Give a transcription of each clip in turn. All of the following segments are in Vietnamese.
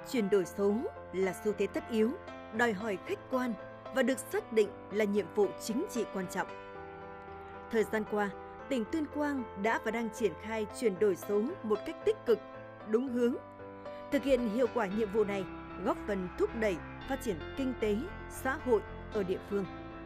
Chuyển đổi số là xu thế tất yếu, đòi hỏi khách quan và được xác định là nhiệm vụ chính trị quan trọng. Thời gian qua, tỉnh Tuyên Quang đã và đang triển khai chuyển đổi số một cách tích cực, đúng hướng. Thực hiện hiệu quả nhiệm vụ này, góp phần thúc đẩy phát triển kinh tế, xã hội ở địa phương.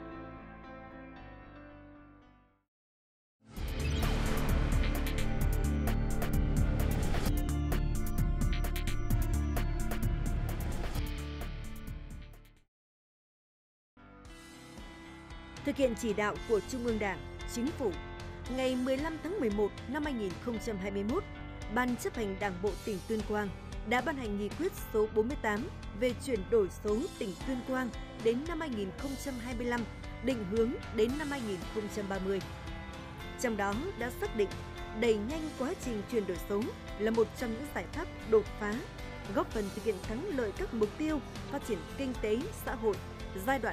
Thực hiện chỉ đạo của Trung ương Đảng, Chính phủ, ngày 15 tháng 11 năm 2021, Ban chấp hành Đảng bộ tỉnh Tuyên Quang đã ban hành nghị quyết số 48 về chuyển đổi số tỉnh Tuyên Quang đến năm 2025, định hướng đến năm 2030. Trong đó đã xác định đẩy nhanh quá trình chuyển đổi số là một trong những giải pháp đột phá, góp phần thực hiện thắng lợi các mục tiêu phát triển kinh tế, xã hội giai đoạn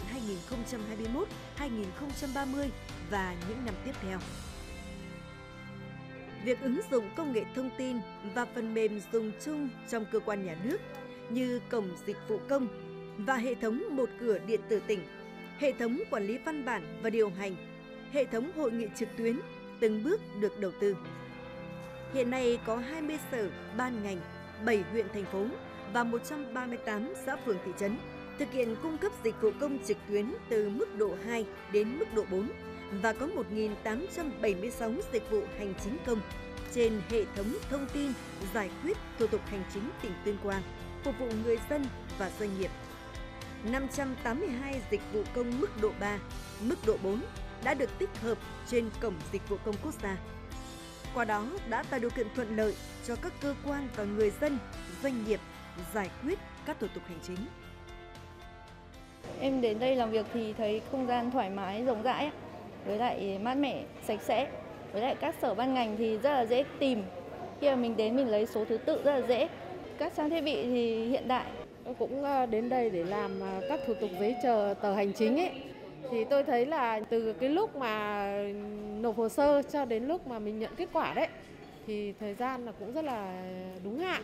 2021-2030 và những năm tiếp theo. Việc ứng dụng công nghệ thông tin và phần mềm dùng chung trong cơ quan nhà nước như Cổng Dịch vụ Công và hệ thống một cửa điện tử tỉnh, hệ thống quản lý văn bản và điều hành, hệ thống hội nghị trực tuyến từng bước được đầu tư. Hiện nay có 20 sở, ban ngành, 7 huyện, thành phố và 138 xã phường thị trấn thực hiện cung cấp dịch vụ công trực tuyến từ mức độ 2 đến mức độ 4 và có 1.876 dịch vụ hành chính công trên hệ thống thông tin giải quyết thủ tục hành chính tỉnh Tuyên Quang, phục vụ người dân và doanh nghiệp. 582 dịch vụ công mức độ 3, mức độ 4 đã được tích hợp trên Cổng Dịch vụ Công Quốc gia. Qua đó đã tạo điều kiện thuận lợi cho các cơ quan và người dân, doanh nghiệp giải quyết các thủ tục hành chính. Em đến đây làm việc thì thấy không gian thoải mái, rộng rãi, với lại mát mẻ, sạch sẽ. Với lại các sở ban ngành thì rất là dễ tìm. Khi mà mình đến mình lấy số thứ tự rất là dễ. Các trang thiết bị thì hiện đại. Tôi cũng đến đây để làm các thủ tục giấy tờ hành chính ấy. Thì tôi thấy là từ cái lúc mà nộp hồ sơ cho đến lúc mà mình nhận kết quả đấy, thì thời gian là cũng rất là đúng hạn.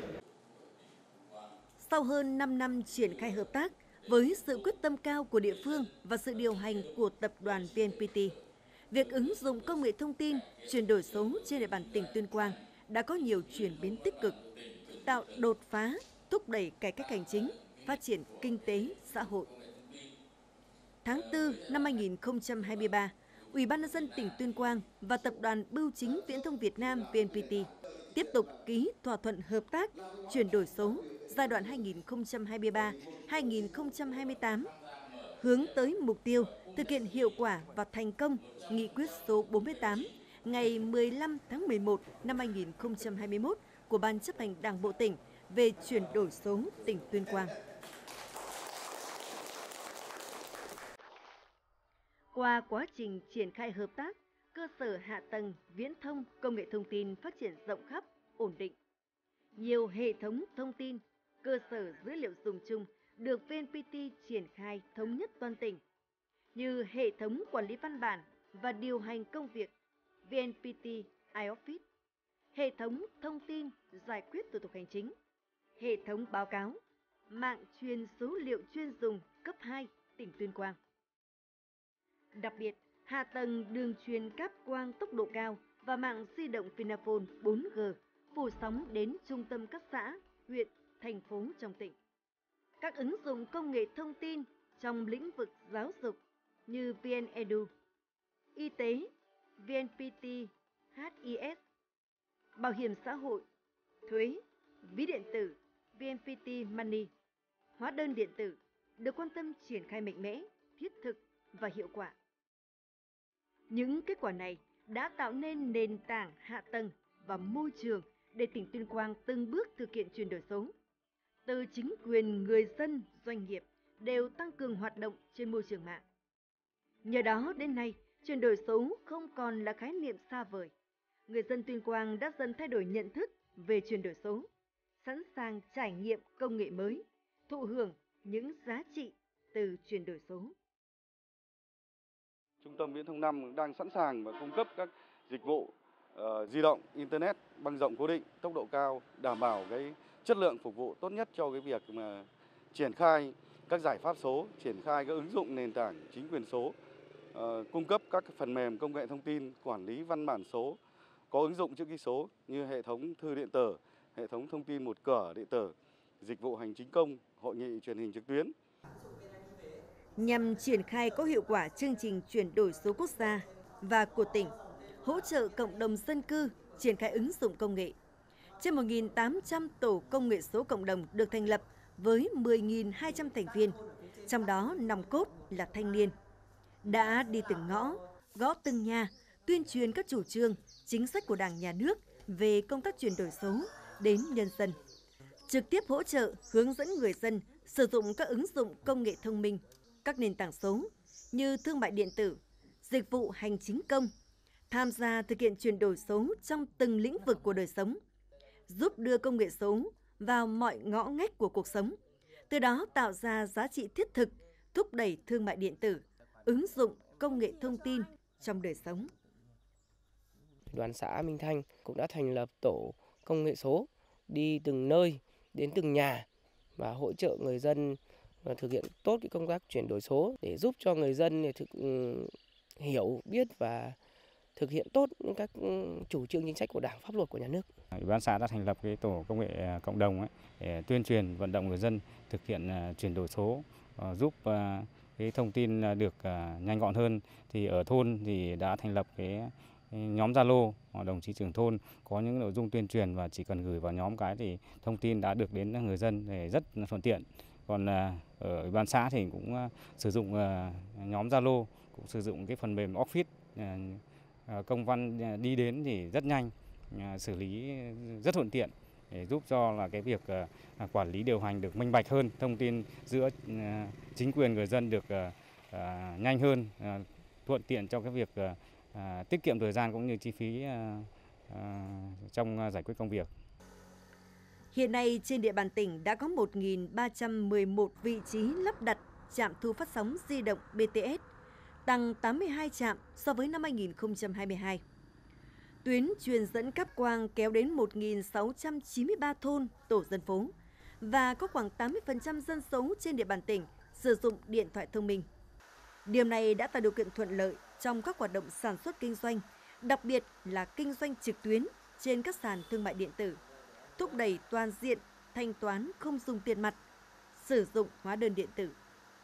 Sau hơn 5 năm triển khai hợp tác, với sự quyết tâm cao của địa phương và sự điều hành của tập đoàn VNPT, việc ứng dụng công nghệ thông tin, chuyển đổi số trên địa bàn tỉnh Tuyên Quang đã có nhiều chuyển biến tích cực, tạo đột phá, thúc đẩy cải cách hành chính, phát triển kinh tế, xã hội. Tháng 4 năm 2023, Ủy ban nhân dân tỉnh Tuyên Quang và Tập đoàn Bưu chính Viễn thông Việt Nam VNPT tiếp tục ký thỏa thuận hợp tác chuyển đổi số giai đoạn 2023-2028, hướng tới mục tiêu thực hiện hiệu quả và thành công nghị quyết số 48 ngày 15 tháng 11 năm 2021 của Ban chấp hành Đảng bộ tỉnh về chuyển đổi số tỉnh Tuyên Quang. Qua quá trình triển khai hợp tác, cơ sở hạ tầng, viễn thông, công nghệ thông tin phát triển rộng khắp, ổn định. Nhiều hệ thống thông tin, cơ sở dữ liệu dùng chung được VNPT triển khai thống nhất toàn tỉnh, như hệ thống quản lý văn bản và điều hành công việc VNPT iOffice, hệ thống thông tin giải quyết thủ tục hành chính, hệ thống báo cáo, mạng truyền số liệu chuyên dùng cấp 2 tỉnh Tuyên Quang. Đặc biệt, hạ tầng đường truyền cáp quang tốc độ cao và mạng di động Vinaphone 4G phủ sóng đến trung tâm các xã, huyện, thành phố trong tỉnh. Các ứng dụng công nghệ thông tin trong lĩnh vực giáo dục như VNEdu, y tế, VNPT, HIS, bảo hiểm xã hội, thuế, ví điện tử, VNPT Money, hóa đơn điện tử được quan tâm triển khai mạnh mẽ, thiết thực và hiệu quả. Những kết quả này đã tạo nên nền tảng hạ tầng và môi trường để tỉnh Tuyên Quang từng bước thực hiện chuyển đổi số. Từ chính quyền, người dân, doanh nghiệp đều tăng cường hoạt động trên môi trường mạng. Nhờ đó đến nay, chuyển đổi số không còn là khái niệm xa vời. Người dân Tuyên Quang đã dần thay đổi nhận thức về chuyển đổi số, sẵn sàng trải nghiệm công nghệ mới, thụ hưởng những giá trị từ chuyển đổi số. Trung tâm Viễn thông 5 đang sẵn sàng và cung cấp các dịch vụ di động, internet, băng rộng cố định, tốc độ cao, đảm bảo cái chất lượng phục vụ tốt nhất cho cái việc mà triển khai các giải pháp số, triển khai các ứng dụng nền tảng chính quyền số, cung cấp các phần mềm công nghệ thông tin, quản lý văn bản số, có ứng dụng chữ ký số như hệ thống thư điện tử, hệ thống thông tin một cửa điện tử, dịch vụ hành chính công, hội nghị truyền hình trực tuyến. Nhằm triển khai có hiệu quả chương trình chuyển đổi số quốc gia và của tỉnh, hỗ trợ cộng đồng dân cư triển khai ứng dụng công nghệ. Trên 1.800 tổ công nghệ số cộng đồng được thành lập với 10.200 thành viên, trong đó nòng cốt là thanh niên. Đã đi từng ngõ, gõ từng nhà, tuyên truyền các chủ trương, chính sách của Đảng, Nhà nước về công tác chuyển đổi số đến nhân dân. Trực tiếp hỗ trợ, hướng dẫn người dân sử dụng các ứng dụng công nghệ thông minh, các nền tảng số như thương mại điện tử, dịch vụ hành chính công, tham gia thực hiện chuyển đổi số trong từng lĩnh vực của đời sống, giúp đưa công nghệ số vào mọi ngõ ngách của cuộc sống, từ đó tạo ra giá trị thiết thực, thúc đẩy thương mại điện tử, ứng dụng công nghệ thông tin trong đời sống. Đoàn xã Minh Thanh cũng đã thành lập tổ công nghệ số đi từng nơi, đến từng nhà và hỗ trợ người dân thực hiện tốt cái công tác chuyển đổi số để giúp cho người dân hiểu, biết và thực hiện tốt những các chủ trương chính sách của Đảng, pháp luật của nhà nước. Ủy ban xã đã thành lập cái tổ công nghệ cộng đồng để tuyên truyền vận động người dân thực hiện chuyển đổi số, giúp cái thông tin được nhanh gọn hơn. Thì ở thôn thì đã thành lập cái nhóm Zalo, đồng chí trưởng thôn có những nội dung tuyên truyền và chỉ cần gửi vào nhóm cái thì thông tin đã được đến người dân để rất thuận tiện. Còn ở Ủy ban xã thì cũng sử dụng nhóm Zalo, cũng sử dụng cái phần mềm Office, công văn đi đến thì rất nhanh, xử lý rất thuận tiện để giúp cho là cái việc quản lý điều hành được minh bạch hơn, thông tin giữa chính quyền người dân được nhanh hơn, thuận tiện cho cái việc tiết kiệm thời gian cũng như chi phí trong giải quyết công việc. Hiện nay trên địa bàn tỉnh đã có 1.311 vị trí lắp đặt trạm thu phát sóng di động BTS, tăng 82 trạm so với năm 2022. Tuyến truyền dẫn cáp quang kéo đến 1.693 thôn, tổ dân phố và có khoảng 80% dân số trên địa bàn tỉnh sử dụng điện thoại thông minh. Điều này đã tạo điều kiện thuận lợi trong các hoạt động sản xuất kinh doanh, đặc biệt là kinh doanh trực tuyến trên các sàn thương mại điện tử, thúc đẩy toàn diện thanh toán không dùng tiền mặt, sử dụng hóa đơn điện tử.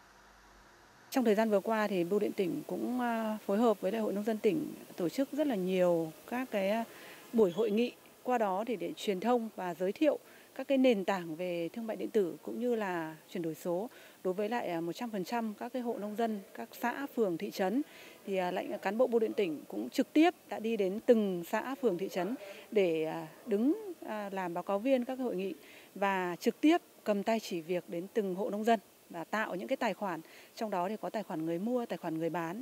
Trong thời gian vừa qua thì Bưu điện tỉnh cũng phối hợp với Đại hội Nông dân tỉnh tổ chức rất là nhiều các cái buổi hội nghị, qua đó thì để truyền thông và giới thiệu các cái nền tảng về thương mại điện tử cũng như là chuyển đổi số đối với lại 100% các cái hộ nông dân, các xã, phường, thị trấn. Thì lãnh cán bộ Bưu điện tỉnh cũng trực tiếp đã đi đến từng xã, phường, thị trấn để đứng làm báo cáo viên các cái hội nghị và trực tiếp cầm tay chỉ việc đến từng hộ nông dân và tạo những cái tài khoản, trong đó thì có tài khoản người mua, tài khoản người bán.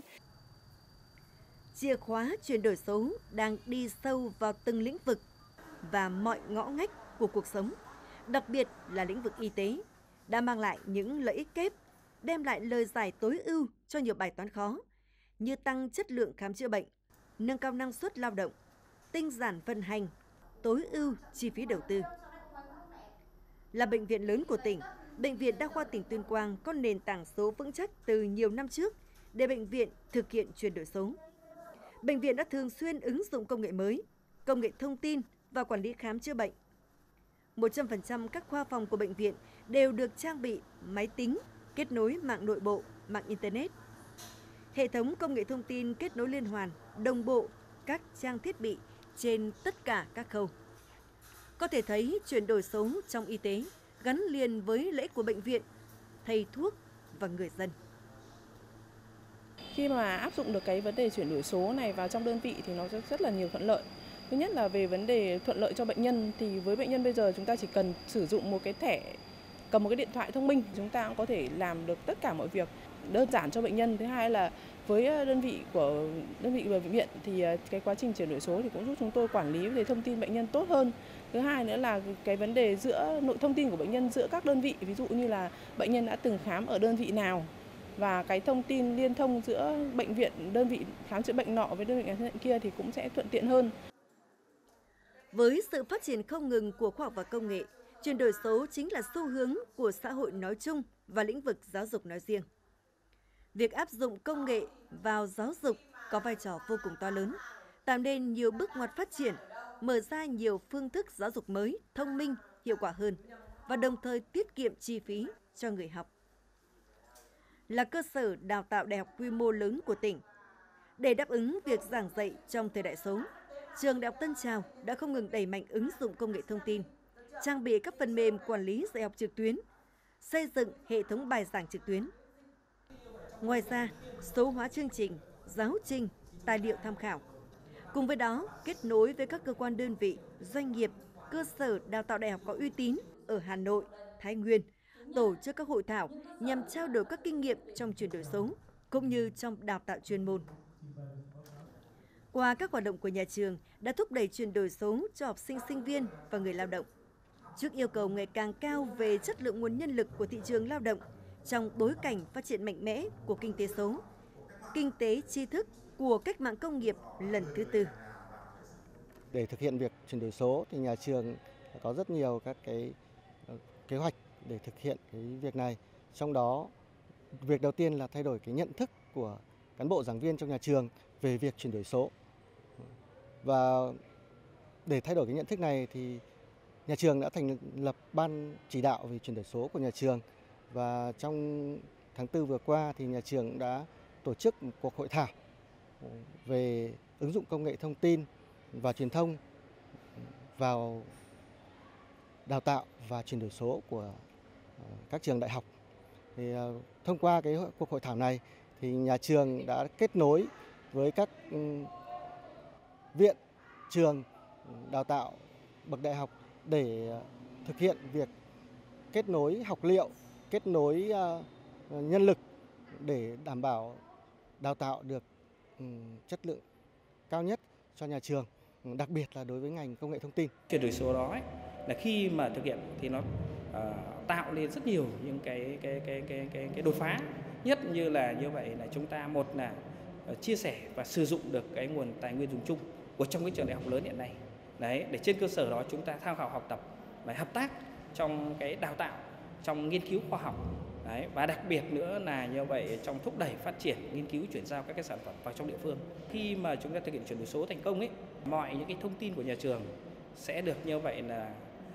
Chìa khóa chuyển đổi số đang đi sâu vào từng lĩnh vực và mọi ngõ ngách của cuộc sống, đặc biệt là lĩnh vực y tế, đã mang lại những lợi ích kép, đem lại lời giải tối ưu cho nhiều bài toán khó, như tăng chất lượng khám chữa bệnh, nâng cao năng suất lao động, tinh giản vận hành, tối ưu chi phí đầu tư. Là bệnh viện lớn của tỉnh, Bệnh viện Đa khoa tỉnh Tuyên Quang có nền tảng số vững chắc từ nhiều năm trước để bệnh viện thực hiện chuyển đổi số. Bệnh viện đã thường xuyên ứng dụng công nghệ mới, công nghệ thông tin và quản lý khám chữa bệnh. 100% các khoa phòng của bệnh viện đều được trang bị máy tính, kết nối mạng nội bộ, mạng Internet. Hệ thống công nghệ thông tin kết nối liên hoàn, đồng bộ các trang thiết bị trên tất cả các khâu. Có thể thấy chuyển đổi số trong y tế gắn liền với lợi ích của bệnh viện, thầy thuốc và người dân. Khi mà áp dụng được cái vấn đề chuyển đổi số này vào trong đơn vị thì nó rất là nhiều thuận lợi. Thứ nhất là về vấn đề thuận lợi cho bệnh nhân, thì với bệnh nhân bây giờ chúng ta chỉ cần sử dụng một cái thẻ, cầm một cái điện thoại thông minh, chúng ta cũng có thể làm được tất cả mọi việc đơn giản cho bệnh nhân. Thứ hai là với đơn vị và bệnh viện thì cái quá trình chuyển đổi số thì cũng giúp chúng tôi quản lý về thông tin bệnh nhân tốt hơn. Thứ hai nữa là cái vấn đề giữa nội thông tin của bệnh nhân giữa các đơn vị, ví dụ như là bệnh nhân đã từng khám ở đơn vị nào và cái thông tin liên thông giữa bệnh viện, đơn vị khám chữa bệnh nọ với đơn vị khám chữa bệnh kia thì cũng sẽ thuận tiện hơn. Với sự phát triển không ngừng của khoa học và công nghệ, Chuyển đổi số chính là xu hướng của xã hội nói chung và lĩnh vực giáo dục nói riêng. Việc áp dụng công nghệ vào giáo dục có vai trò vô cùng to lớn, tạo nên nhiều bước ngoặt phát triển, mở ra nhiều phương thức giáo dục mới, thông minh, hiệu quả hơn và đồng thời tiết kiệm chi phí cho người học. Là cơ sở đào tạo đại học quy mô lớn của tỉnh, để đáp ứng việc giảng dạy trong thời đại số, Trường Đại học Tân Trào đã không ngừng đẩy mạnh ứng dụng công nghệ thông tin, trang bị các phần mềm quản lý dạy học trực tuyến, xây dựng hệ thống bài giảng trực tuyến. Ngoài ra, số hóa chương trình, giáo trình, tài liệu tham khảo. Cùng với đó, kết nối với các cơ quan đơn vị, doanh nghiệp, cơ sở đào tạo đại học có uy tín ở Hà Nội, Thái Nguyên, tổ chức các hội thảo nhằm trao đổi các kinh nghiệm trong chuyển đổi số, cũng như trong đào tạo chuyên môn. Qua các hoạt động của nhà trường đã thúc đẩy chuyển đổi số cho học sinh, sinh viên và người lao động. Trước yêu cầu ngày càng cao về chất lượng nguồn nhân lực của thị trường lao động, trong bối cảnh phát triển mạnh mẽ của kinh tế số, kinh tế tri thức của cách mạng công nghiệp lần thứ tư. Để thực hiện việc chuyển đổi số thì nhà trường có rất nhiều các cái kế hoạch để thực hiện cái việc này. Trong đó, việc đầu tiên là thay đổi cái nhận thức của cán bộ giảng viên trong nhà trường về việc chuyển đổi số. Và để thay đổi cái nhận thức này thì nhà trường đã thành lập ban chỉ đạo về chuyển đổi số của nhà trường. Và trong tháng 4 vừa qua thì nhà trường đã tổ chức một cuộc hội thảo về ứng dụng công nghệ thông tin và truyền thông vào đào tạo và chuyển đổi số của các trường đại học. Thì thông qua cái cuộc hội thảo này thì nhà trường đã kết nối với các viện, trường đào tạo bậc đại học để thực hiện việc kết nối học liệu, kết nối nhân lực để đảm bảo đào tạo được chất lượng cao nhất cho nhà trường, đặc biệt là đối với ngành công nghệ thông tin. Chuyển đổi số đó là khi mà thực hiện thì nó tạo lên rất nhiều những cái đột phá, nhất như là như vậy là chúng ta một là chia sẻ và sử dụng được cái nguồn tài nguyên dùng chung của trong cái trường đại học lớn hiện nay. Đấy, để trên cơ sở đó chúng ta tham khảo học tập và hợp tác trong cái đào tạo, trong nghiên cứu khoa học. Đấy, và đặc biệt nữa là như vậy trong thúc đẩy phát triển, nghiên cứu, chuyển giao các cái sản phẩm vào trong địa phương. Khi mà chúng ta thực hiện chuyển đổi số thành công ấy, mọi những cái thông tin của nhà trường sẽ được như vậy là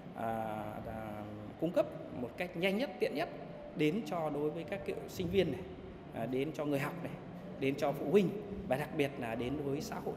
cung cấp một cách nhanh nhất, tiện nhất đến cho đối với các sinh viên này, đến cho người học này, đến cho phụ huynh và đặc biệt là đến với xã hội.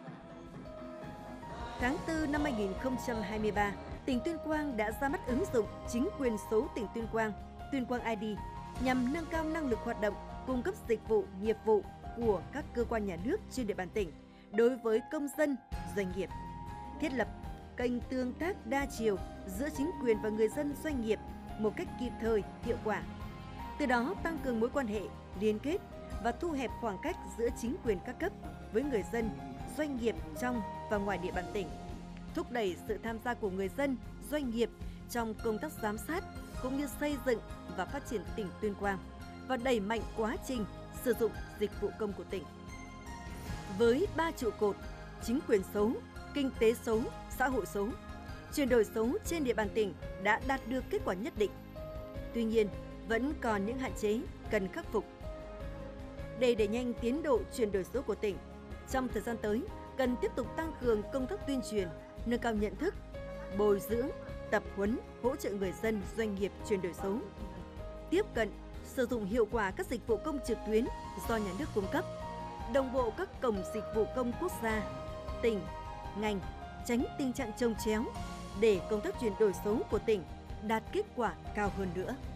Tháng 4 năm 2023, tỉnh Tuyên Quang đã ra mắt ứng dụng chính quyền số tỉnh Tuyên Quang, Tuyên Quang ID, nhằm nâng cao năng lực hoạt động, cung cấp dịch vụ, nghiệp vụ của các cơ quan nhà nước trên địa bàn tỉnh đối với công dân, doanh nghiệp. Thiết lập kênh tương tác đa chiều giữa chính quyền và người dân, doanh nghiệp một cách kịp thời, hiệu quả. Từ đó tăng cường mối quan hệ, liên kết và thu hẹp khoảng cách giữa chính quyền các cấp với người dân, doanh nghiệp trong và ngoài địa bàn tỉnh, thúc đẩy sự tham gia của người dân, doanh nghiệp trong công tác giám sát cũng như xây dựng và phát triển tỉnh Tuyên Quang và đẩy mạnh quá trình sử dụng dịch vụ công của tỉnh. Với 3 trụ cột: chính quyền số, kinh tế số, xã hội số, chuyển đổi số trên địa bàn tỉnh đã đạt được kết quả nhất định. Tuy nhiên, vẫn còn những hạn chế cần khắc phục. Để đẩy nhanh tiến độ chuyển đổi số của tỉnh, trong thời gian tới, cần tiếp tục tăng cường công tác tuyên truyền, nâng cao nhận thức, bồi dưỡng, tập huấn, hỗ trợ người dân, doanh nghiệp chuyển đổi số, tiếp cận, sử dụng hiệu quả các dịch vụ công trực tuyến do nhà nước cung cấp, đồng bộ các cổng dịch vụ công quốc gia, tỉnh, ngành, tránh tình trạng chồng chéo để công tác chuyển đổi số của tỉnh đạt kết quả cao hơn nữa.